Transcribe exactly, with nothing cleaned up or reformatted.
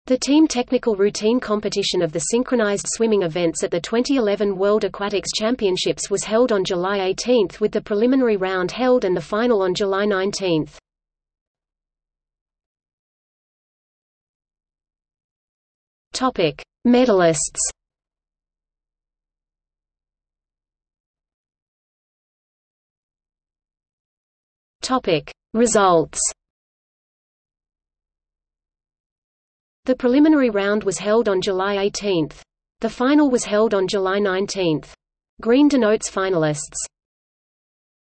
The team technical routine competition of the synchronized swimming events at the twenty eleven World Aquatics Championships was held on July eighteenth, with the preliminary round held and the final on July nineteenth. Topic: Medalists. Topic: Results. The preliminary round was held on July eighteenth. The final was held on July nineteenth. Green denotes finalists.